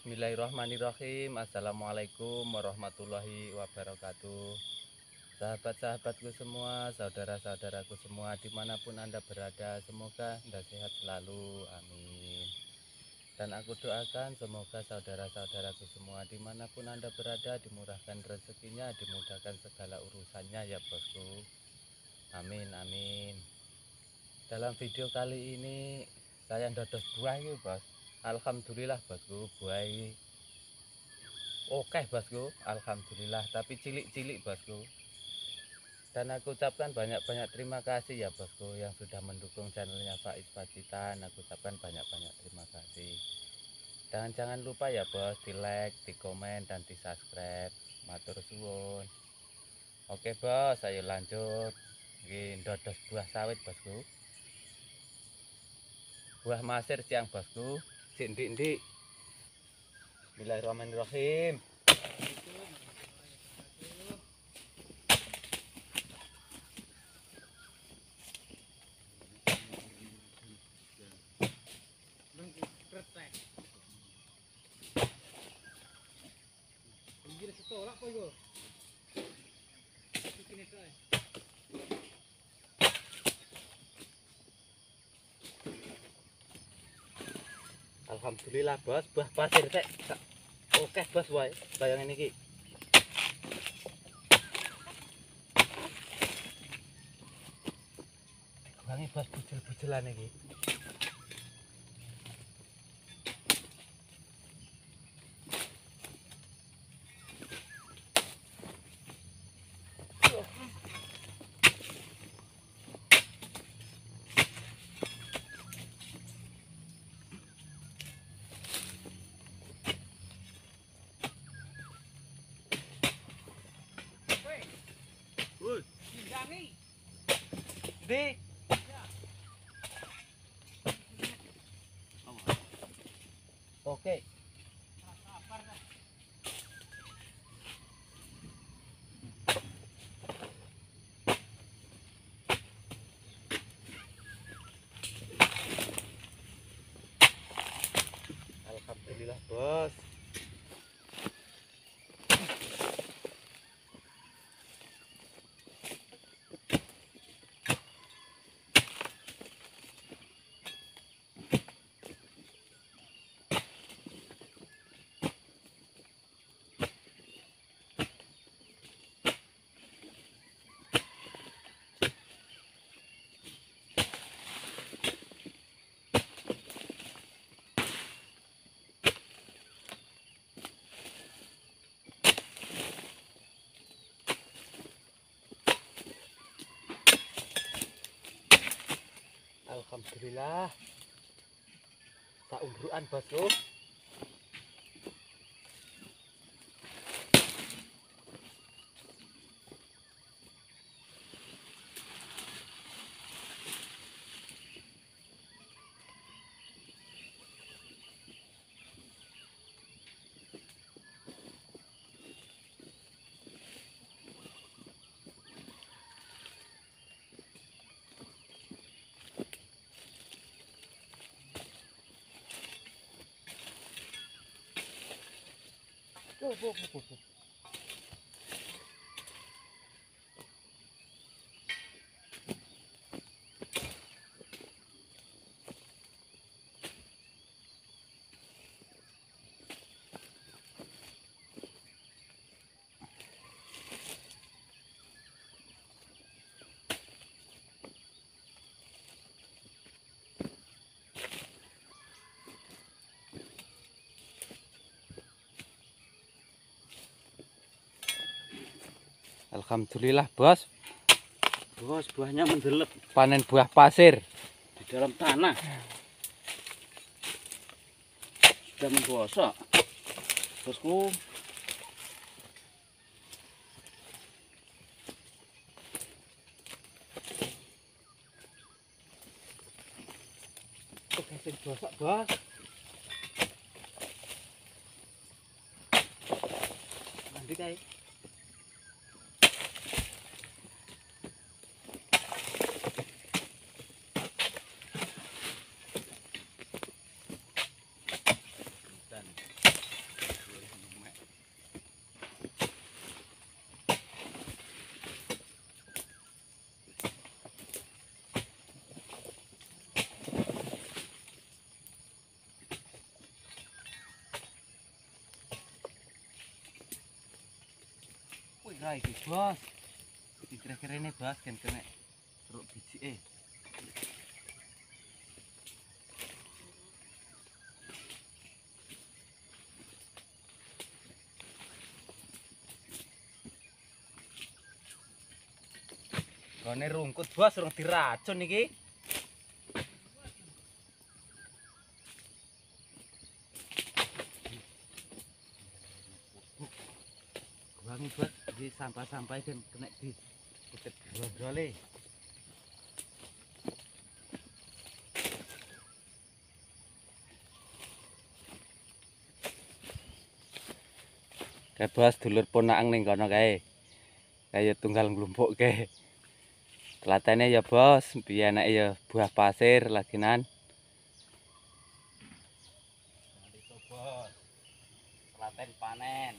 Bismillahirrahmanirrahim. Assalamualaikum warahmatullahi wabarakatuh. Sahabat-sahabatku semua, saudara-saudaraku semua, dimanapun Anda berada, semoga Anda sehat selalu, amin. Dan aku doakan semoga saudara-saudaraku semua, dimanapun Anda berada, dimurahkan rezekinya, dimudahkan segala urusannya ya bosku, amin amin. Dalam video kali ini saya ndodos buah ya bos. Alhamdulillah bosku, buah oke bosku, alhamdulillah, tapi cilik-cilik bosku. Dan aku ucapkan banyak-banyak terima kasih ya bosku yang sudah mendukung channelnya Faiz Pacitan. Aku ucapkan banyak-banyak terima kasih. Dan jangan lupa ya bos, di like, di komen, dan di subscribe. Matur suwun. Oke bos, ayo lanjut. Ini ndodos buah sawit bosku. Buah masir siang bosku. Ndik-ndik. Bismillahirrahmanirrahim. Alhamdulillah bos, buah pasir teh. Oke bos, wae. Bayangin iki. Wangi bos, bujel-bujelan iki. Di. Oke. Alhamdulillah bos. Alhamdulillah. Saumbruan bosku. Bu. Alhamdulillah bos. Bos, buahnya mendelep Panen buah pasir di dalam tanah. Sudah menggosok. Bosku. oke sing gosok bos. Nanti kayak kira-kira iki, Bos. Iki kira-kira ini Bos kan kena teruk biji Gone rungkut Bos, urung diracun iki. Wangi Bos, iki sampah-sampah kan kena di kutet grogole. Kae Bos dulur ponakan ning kono kae. Kayak tunggal nglumpukke. Telatene ya Bos, biyen enake ya buah pasir laginan. Itu Bos. Telaten panen.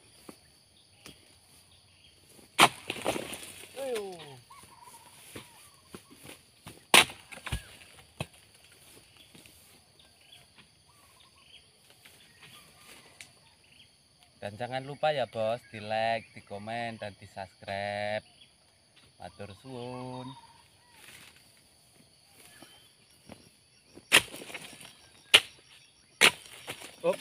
Dan jangan lupa ya Bos, di like, di komen, dan di subscribe. Matur suwun. Oh.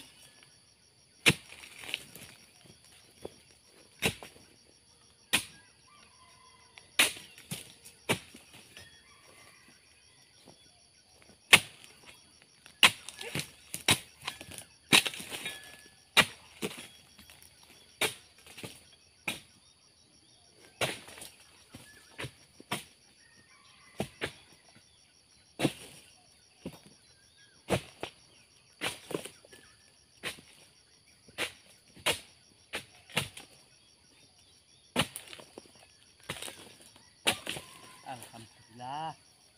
Alhamdulillah.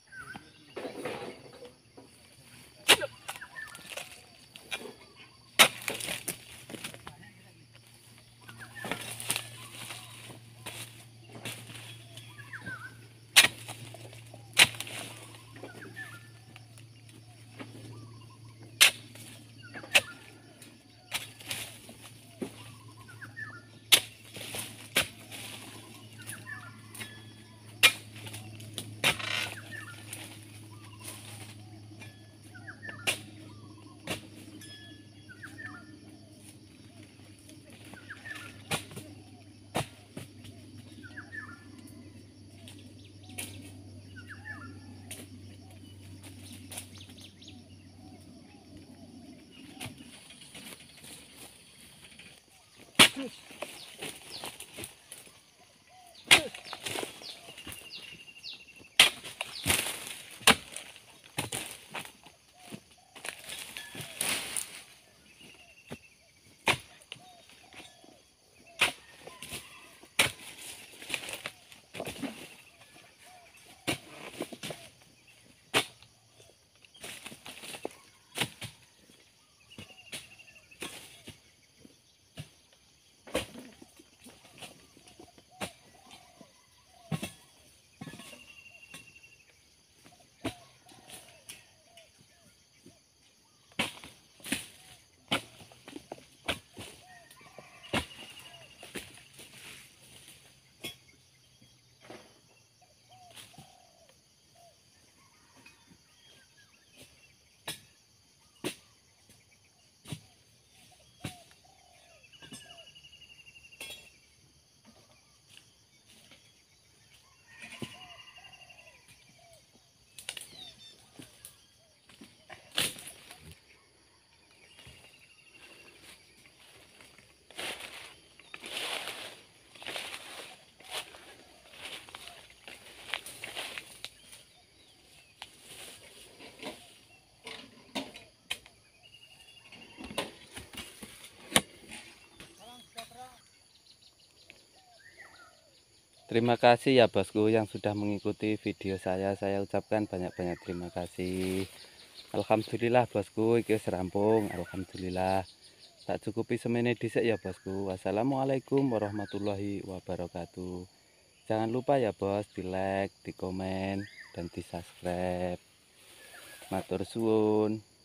Terima kasih ya bosku yang sudah mengikuti video saya. Saya ucapkan banyak-banyak terima kasih. Alhamdulillah bosku, iki wis rampung. Alhamdulillah. Tak cukupi semene dhisik ya bosku. Wassalamualaikum warahmatullahi wabarakatuh. Jangan lupa ya bos, di like, di komen, dan di subscribe. Matur suwun.